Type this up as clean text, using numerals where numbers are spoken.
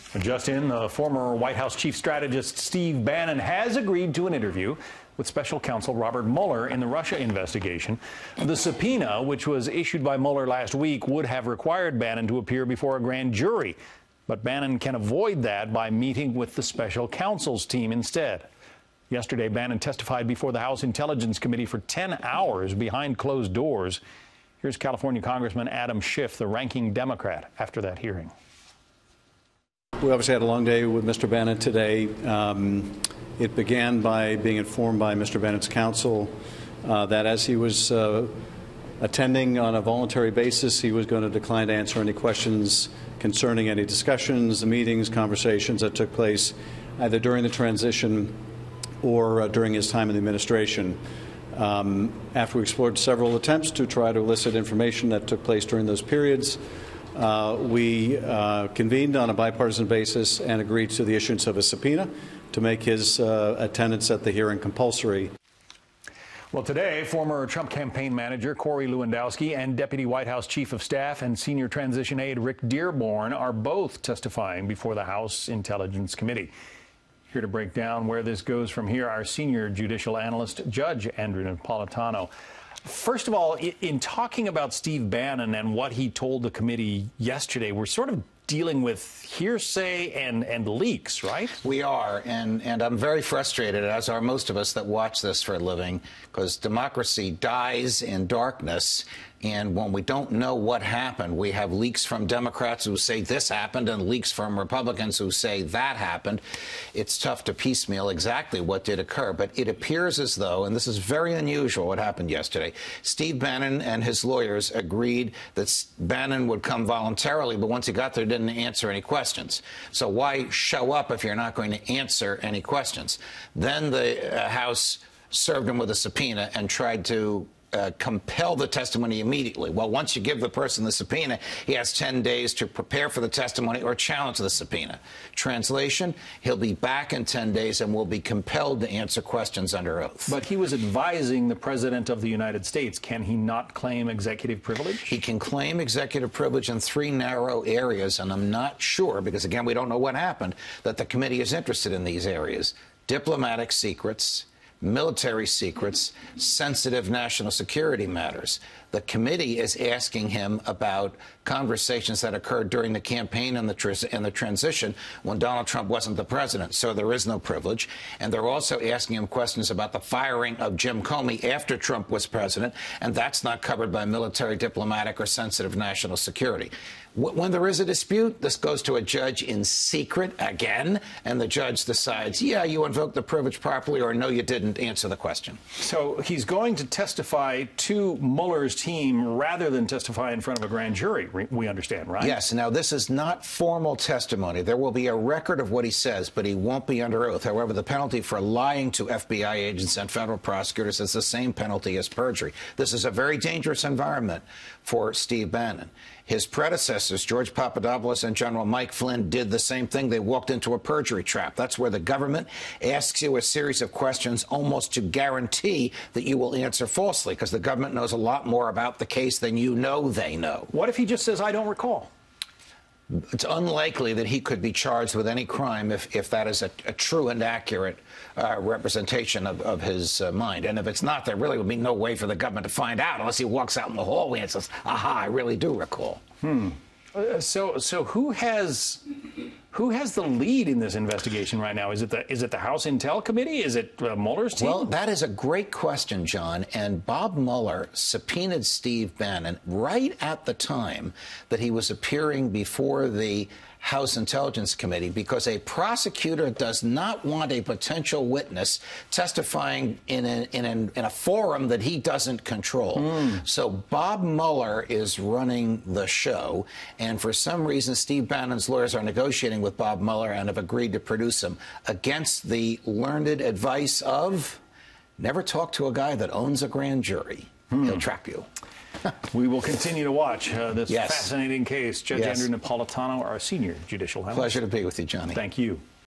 Just in, the former White House chief strategist Steve Bannon has agreed to an interview with Special Counsel Robert Mueller in the Russia investigation. The subpoena, which was issued by Mueller last week, would have required Bannon to appear before a grand jury. But Bannon can avoid that by meeting with the special counsel's team instead. Yesterday, Bannon testified before the House Intelligence Committee for 10 hours behind closed doors. Here's California Congressman Adam Schiff, the ranking Democrat, after that hearing. We obviously had a long day with Mr. Bannon today. It began by being informed by Mr. Bannon's counsel that as he was attending on a voluntary basis, he was going to decline to answer any questions concerning any discussions, the meetings, conversations that took place either during the transition or during his time in the administration. After we explored several attempts to try to elicit information that took place during those periods, we convened on a bipartisan basis and agreed to the issuance of a subpoena to make his attendance at the hearing compulsory. Well, today, former Trump campaign manager Corey Lewandowski and Deputy White House Chief of Staff and Senior Transition Aide Rick Dearborn are both testifying before the House Intelligence Committee. Here to break down where this goes from here, our senior judicial analyst, Judge Andrew Napolitano. First of all, in talking about Steve Bannon and what he told the committee yesterday, we're sort of dealing with hearsay and leaks, right? We are, and I'm very frustrated, as are most of us that watch this for a living, because democracy dies in darkness. And when we don't know what happened, we have leaks from Democrats who say this happened and leaks from Republicans who say that happened. It's tough to piecemeal exactly what did occur. But it appears as though, and this is very unusual what happened yesterday, Steve Bannon and his lawyers agreed that Bannon would come voluntarily, but once he got there, didn't answer any questions. So why show up if you're not going to answer any questions? Then the House served him with a subpoena and tried to compel the testimony immediately. Well, once you give the person the subpoena, he has 10 days to prepare for the testimony or challenge the subpoena. Translation, he'll be back in 10 days and will be compelled to answer questions under oath. But he was advising the President of the United States. Can he not claim executive privilege? He can claim executive privilege in 3 narrow areas, and I'm not sure, because again, we don't know what happened, that the committee is interested in these areas. Diplomatic secrets, military secrets, sensitive national security matters. The committee is asking him about conversations that occurred during the campaign and the transition when Donald Trump wasn't the president, so there is no privilege. And they're also asking him questions about the firing of Jim Comey after Trump was president, and that's not covered by military, diplomatic, or sensitive national security. When there is a dispute, this goes to a judge in secret again, and the judge decides, yeah, you invoked the privilege properly, or no, you didn't answer the question. So he's going to testify to Mueller's team rather than testify in front of a grand jury, we understand, right? Yes. Now, this is not formal testimony. There will be a record of what he says, but he won't be under oath. However, the penalty for lying to FBI agents and federal prosecutors is the same penalty as perjury. This is a very dangerous environment for Steve Bannon. His predecessors, George Papadopoulos and General Mike Flynn, did the same thing. They walked into a perjury trap. That's where the government asks you a series of questions almost to guarantee that you will answer falsely, because the government knows a lot more about the case than you know they know. What if he just says, I don't recall? It's unlikely that he could be charged with any crime if that is a true and accurate representation of his mind. And if it's not, there really would be no way for the government to find out unless he walks out in the hallway and says, aha, I really do recall. So who has the lead in this investigation right now? Is it the House Intel Committee? Is it Mueller's team? Well, that is a great question, John. And Bob Mueller subpoenaed Steve Bannon right at the time that he was appearing before the House Intelligence Committee, because a prosecutor does not want a potential witness testifying in a forum that he doesn't control. So Bob Mueller is running the show, and for some reason Steve Bannon's lawyers are negotiating with Bob Mueller and have agreed to produce him against the learned advice of never talk to a guy that owns a grand jury. He'll trap you. We will continue to watch this fascinating case. Judge Andrew Napolitano, our senior judicial analyst. Pleasure to be with you, Johnny. Thank you.